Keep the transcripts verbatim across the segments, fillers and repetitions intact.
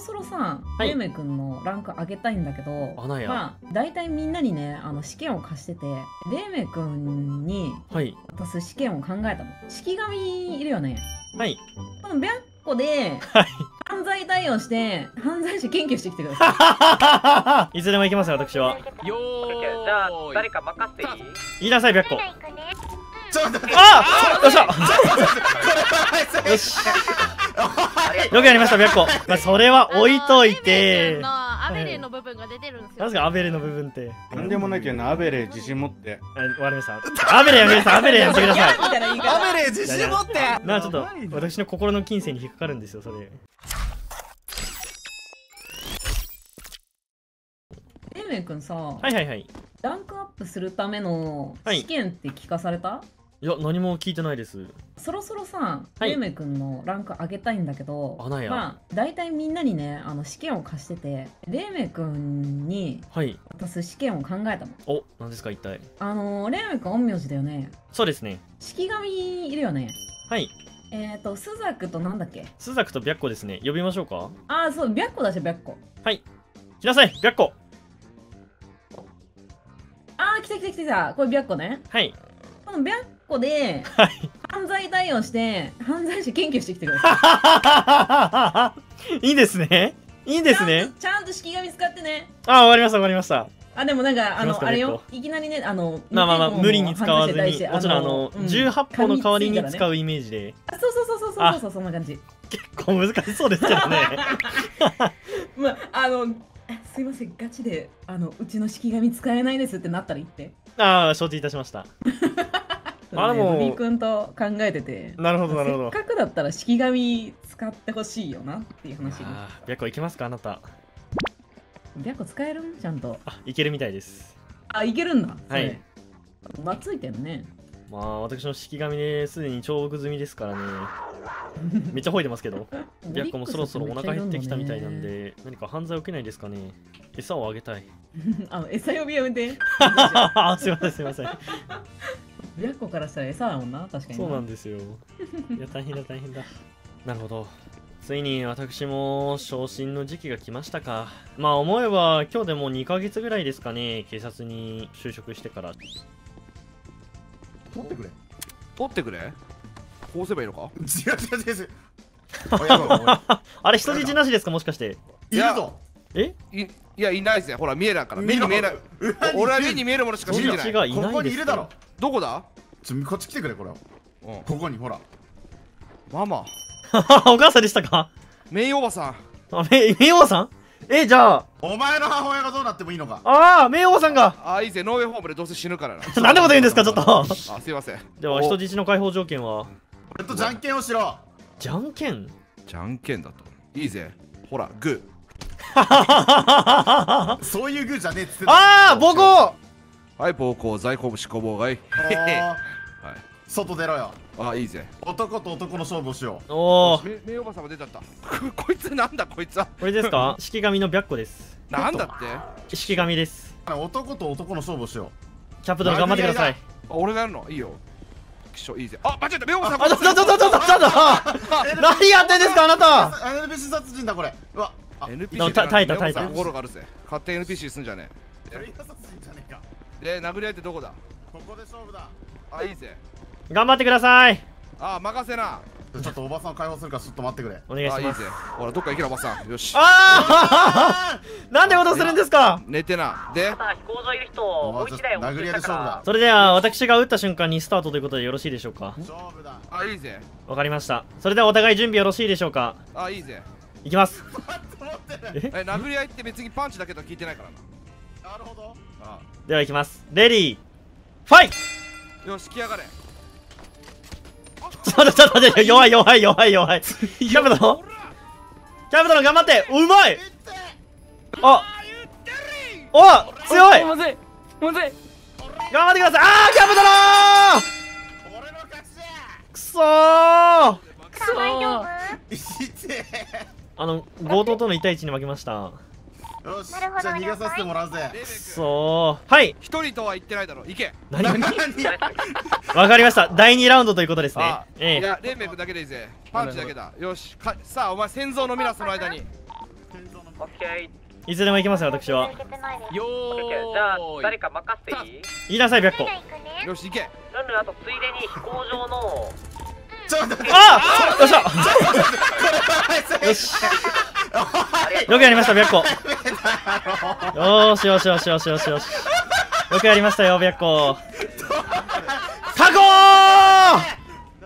ろそろさ、 はいレイメイ君のランク上げたいんだけど、 あなんやまあ大体みんなにね、あの試験を貸してて、レイメイ君にはい渡す試験を考えたの。式神いるよね。 はいこの白虎ではい犯罪対応して犯罪者検挙してきてください。 いつでも行きますよ私は。 よーい。 じゃあ誰か任せていい？ 言いなさい白虎。 ちょっと待って、 ああよっしゃよしよくやりました白虎。まあそれは置いといて。 のアベレの部分が出てるんですよ。 なんすかアベレの部分って。 なんでもないけどな、アベレ自信持って。 あ終わりました。アベレやめなさい。アベレやめてください。 みたいな言い方。 アベレ自信持って。 なあちょっと私の心の金銭に引っかかるんですよそれ。 レイメイ君さ、 はいはいはい。 ランクアップするための試験って聞かされた？ いや何も聞いてないです。 そろそろさ、 はいレイメイ君のランク上げたいんだけど、 あなんやまあ大体みんなにね、あの試験を貸してて、レイメイ君にはい。 渡す試験を考えたの。 お何ですか一体。 あのー、レイメイ君陰陽師だよね。 そうですね。 式神いるよね。 はい。 えっ、ー、と、スザクとなんだっけ？ スザクと白虎ですね。呼びましょうか。 ああ、そう、白虎だし、白虎。 はい来なさい白虎。 ああ、来た来た来た来た。これ白虎ね。 はいこの白虎ではい犯罪対応して犯罪者検挙してきてください。 いいですねいいですね。 ちゃんとちゃんと式神使ってね。 あ終わりました終わりました。 あ、でもなんか、あの、 いきますかあれよ白。 いきなりね、あの、 まあまあまあ見ても無理に使わずに犯罪者に対してもちろんあのうんじゅうはち歩の代わりに噛みついたらね使うイメージであ、そうそうそうそうそうそう、そんな感じ。 結構難しそうですけどね。 まあ、あの、あすいません、ガチで、あの、うちの式神使えないですってなったら言って。 ああ承知いたしました。あでもね、リー君と考えてて。 なるほどなるほど。 せっかくだったら式神使ってほしいよなっていう話に。 あー白虎いけますかあなた。 白虎使えるんちゃんと。 あいけるみたいです。 あ、いけるんだ。それはい。 まついてんね。 まあ私の式神ですでに重複済みですからね。めっちゃ吠えてますけど。白虎もそろそろお腹減ってきたみたいなんで何か犯罪起きないですかね。餌をあげたい。 あの、餌呼びやめて。 あすいませんすいません。 白虎からしたら餌だもんな、確かに。 そうなんですよ。いや大変だ大変だ。なるほど。ついに私も昇進の時期が来ましたか。まあ思えば今日でもうにかげつぐらいですかね。警察に就職してから。 取ってくれ。 取ってくれ。こうすればいいのか。 違う違う違う違う。おいやばいおいあれ人質なしですかもしかして。 いるぞ。 えいいやいないですね。ほら見えないから目に見えない。俺は目に見えるものしか信じない。 人質がいここないですにいるだろ。 どこだ。 ちょこっち来てくれこれ。 うんここにほら。 ママお母さんでしたか。 メイおばさん。 あめめいおばさん。えじゃあお前の母親がどうなってもいいのか。 ああめいおばさんが。 あいいぜ。ノーウェイホームでどうせ死ぬからな。 なんてこと言うんですかちょっと。 あすいません。 では人質の解放条件は俺とじゃんけんをしろ。 じゃんけん。 じゃんけんだと。いいぜ。ほらグそういうグーじゃねえっつってああ暴行。 ー。はい暴行在庫無思考妨害。 はいはい。 外出ろよ。 あいいぜ。 男と男の勝負をしよう。 おおめメイおばさんが出ちゃった。こいつなんだこいつは。 これですか式神の白虎です。 なんだって式神です。 男と男の勝負をしよキャプテン頑張ってください。 あ俺がやるのいいよ。気象いいぜ。あ間違えた。メイおばさん。 あちょちょちょちょちょちょちょ何やってんですかあなた。 う。エヌピーシー 殺人だこれ。うわ。あエヌピーでもシーた耐えた耐えた心があるぜ。勝手に エヌピーシー すんじゃねキャリア殺人じゃねえか。 え。で殴り合いってどこだ。 ここで勝負だ。 あいいぜ。 頑張ってください。 あ任せな。 ちょっとおばさんを解放するからちょっと待ってくれ。 お願いします。 あいいぜ。ほらどっか行けなおばさん。よし。 ああなんでことするんですか。 寝てな。でさあ飛行場いる人もう一台殴り合いで勝負だ。 それでは私が撃った瞬間にスタートということでよろしいでしょうか。 勝負だ。 あいいぜ。 わかりました。それではお互い準備よろしいでしょうか。 あいいぜ。 いきます。 え殴り合いって別にパンチだけとは聞いてないからな。 なるほど。 あではいきます。レディーファイト。 よし来やがれ。 ちょっとちょっと待って弱い弱い弱い弱い。キャプテンのキャプテンの頑張ってうまい。あお強い。 むずいむずい。 頑張ってください。あーキャプテンの俺の勝ちだ。 くそー。 くそー。 痛え。 あの強盗とのいち対いちに負けました。 よし、じゃあ逃がさせてもらうぜ。 くそー。はい一人とは言ってないだろ。行け。 何何わかりました。だいにラウンドということですねあ。 ええいやレイメイクだけでいいぜ。パンチだけだ。よしかさあお前戦争のミラスの間にオッケー。 いつでも行きますよ、私は。 オッケーじゃあ誰か任せていい？ 言いなさい、白子。 よし行け。 ルンルンあとついでに飛行場のちょっと待って。 あよっしゃよしよくやりました、白子。よーしよしよしよしよしよし。よくやりましたよ、白子。確保ー。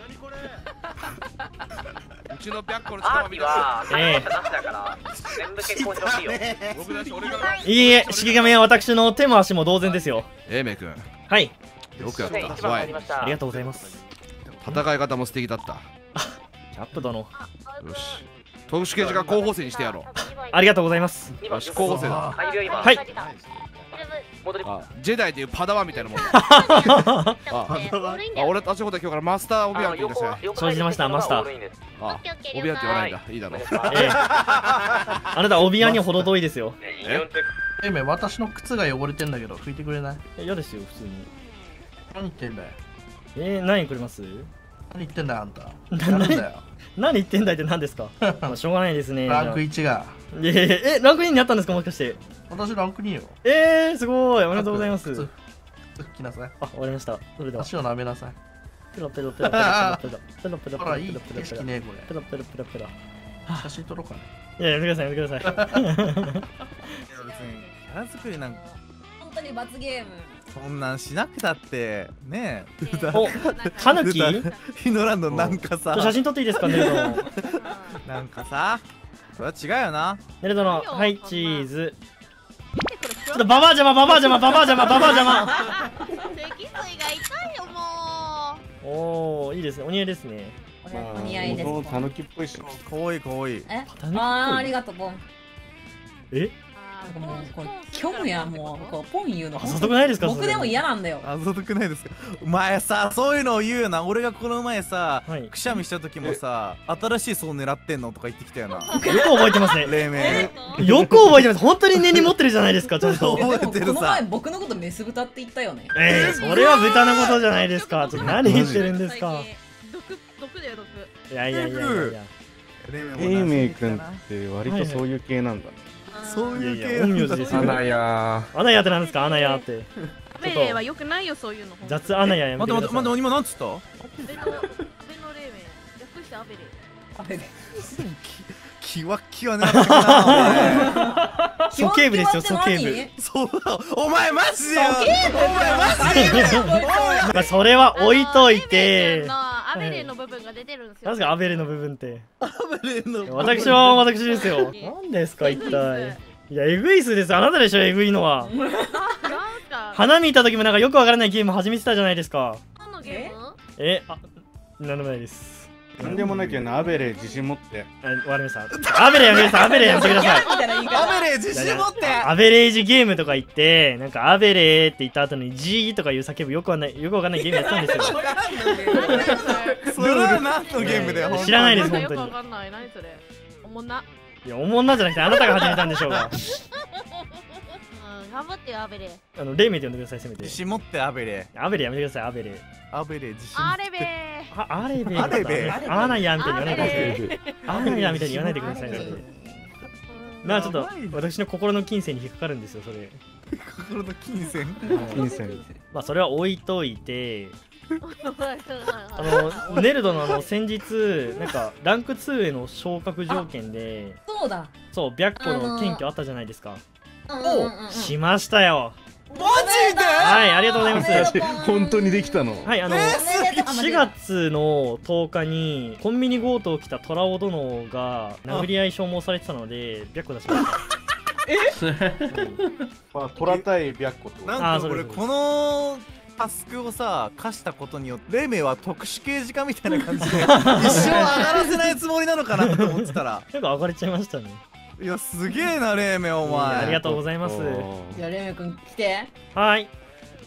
うちの白子のアー力を見た。 ティはええ参加者なしだから全部結婚してほしいよ。 僕だし俺が。 いいえ、式神は私の手も足も同然ですよ。 英明君、 はい、 よくやっはい、 た。 一番わい入りました。 ありがとうございます。 戦い方も素敵だった。 キャップ殿、 よし。特殊刑事が候補生にしてやろう。 ありがとうございます。 よし、候補生だ。 入るよ今。 はい。 戻り。 あ、ジェダイでいうパダワンみたいなもんだ。あ、ああ俺たちほど今日からマスターオビアンって言うんですよ。 承知しましたマスターあ、オビアンって言わないんだ。いいだろう。 ええ、あなたオビアンにほど遠いですよ。 えめ、私の靴が汚れてんだけど拭いてくれない？ え、嫌ですよ、普通に。 何言ってんだよ。 えー、何くれます？ 何言ってんだよあんた。 ななんだよ。 何言ってんだいって何ですか？まあしょうがないですね。 ランクいちが。 いやいやいや、え、ランクインになったんですか、もしかして。 私ランクによ。 えー、すごい、おめでとうございます。 靴靴拭きなさい。 あ、終わりました。それでは。 足を舐めなさい。 ペロペロペロペロペロペロペロペロほら、いいペロペロ景色ねこペロペロペロペロ。 れ。写真撮ろうかね。 いや、やめてください、やめてください。 いや別にキャラ作りなんか本当に罰ゲーム。 そんなんしなくたってねえお、タヌキ？ ヒノランドなんかさ写真撮っていいですか、ネルドの。 なんかさそれは違うよな。 ネルドの、はい、チーズ。ちょっとババア邪魔、ババア邪魔、ババア邪魔、ババア邪魔。 脊髄が痛いよもおー、いいですね、お似合いですね。 お似合いです。 タヌキっぽいし。 かわいいかわいい。 え、 タヌキっぽいあーありがとうポン。 え、 なんかもうこれ虚無やもうこうポン言うの。 あざとくないですか？ 僕でも嫌なんだよ。 あざとくないですか。お前さそういうのを言うよな。俺がこの前さ、 はい、 くしゃみした時もさ新しい層狙ってんのとか言ってきたよな。 よく覚えてますね。 黎明よく覚えてます。本当に根に持ってるじゃないですか、ちゃんと。 覚えてるさ。 この前僕のことメス豚って言ったよね。 えー、それは豚のことじゃないですか。ちょっと何言ってるんですか。 毒毒だよ毒。 いやいやいやいやいや。 英明君って割とそういう系なんだ。 そういう系いやいや、陰陽師ですよ。 アナヤアナヤってなんですか、アナヤって。 アベレは良くないよそういうの。 雑アナヤやめ待っててください。 待って待って今なんつった？ アベのアベの冷麺略してアベレ。 あれキワッキワ狙ってくな。 鼠径部ですよ、鼠径部。 そうお前マジでよ。お前マジでよ。 まあそれは置いといて。 アベレの部分が出てるんですよ。 なんですか、アベレの部分って。 アベレの私は私ですよ。何ですか、一体。いや、エグいっすです。あなたでしょ、エグいのは。 なんか花見行った時もなんかよくわからないゲーム始めてたじゃないですか。 何のゲーム？ え、あ、なんでもないです。 なんでもないけどな、アベレ自信持って。 あ、終わりました。アベレやめてください、アベレやめてください。 みたいな言い方。 アベレ自信持って。 アベレージゲームとか言って、なんかアベレーって言った後に G とかいう叫ぶよくわないよくわかんないゲームやったんですよ。 それは何のゲームだよ。 知らないです本よく当に。 わかんない。何それ？おもんな。 いや、おもんなんじゃなくてあなたが始めたんでしょうが。 うん、頑張ってよアベレ。 あの、レイメイって呼んでください、せめて自。信持ってアベレ。 アベレやめてください、アベレ。 アベレ自信。 アレベー。 あ、アレベアレベアナヤみたいに言わないでください。 レアナヤみたいに言わないでくださいね。なあ、ちょっと私の心の金銭に引っかかるんですよ、それ。 心の金銭。 金銭。 まあ、それは置いといて、あの、ネルドのあの、先日、なんか、ランクツーへの昇格条件で、 そうだ。 そう、白虎の謙虚あったじゃないですか。 おしましたよ。 マジで？ はい、ありがとうございます。 本当にできたの。 はい、あの、しがつのとおかにコンビニ強盗を着たトラオ殿が殴り合い消耗されてたので、白虎出しました。 まあ、トラ対白虎ってこと。 なんか俺このタスクをさ課したことによってレイメイは特殊刑事課みたいな感じで一生上がらせないつもりなのかなと思ってたら結構上がれちゃいましたね。 いやすげえなレイメイおいやあり前。 がとうございます。 じゃあレメ君来て。 はい。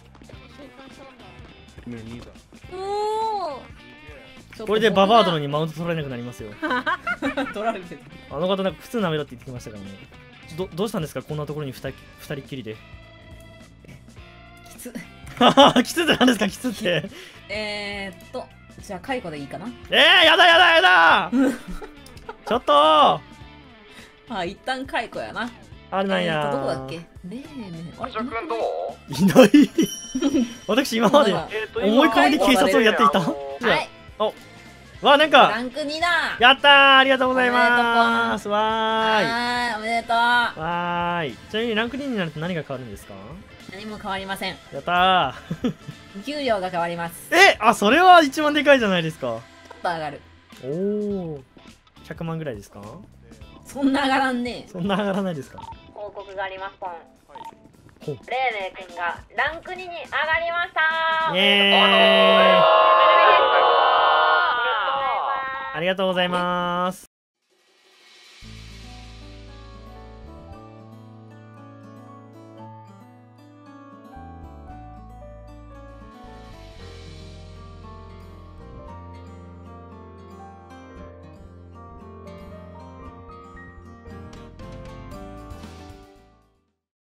おこれでババア殿にマウント取られなくなりますよ。 取られてる。 あの方なんか普通なめだって言ってきましたからね。どどうしたんですか、こんなところに二人二人っきりで。 きつ。 きつってなんですか、きつって。 えーっと、じゃあ解雇でいいかな。 えー、やだやだやだちょっとあ、一旦解雇やな。 あれなんやえーとどこだっけ。レーメン。あれ社君どう？ いない私今までなんかえーと思い込みで警察をやっていた今じゃあはい。 わなんラかンクにだ。 やったーありがとうございますわーいはーい、おめでとう。 わーいちなみにランクにになると何が変わるんですか？ 何も変わりません。 やったー給料が変わります。 えあそれは一番でかいじゃないですか。 ちょっと上がる。 おおひゃくまんぐらいですか？ そんな上がらんねえ。 そんな上がらないですか？ 報告がありますポン。 ほうレイメイ君がランクにに上がりましたイエーイおめでとうありがとうございます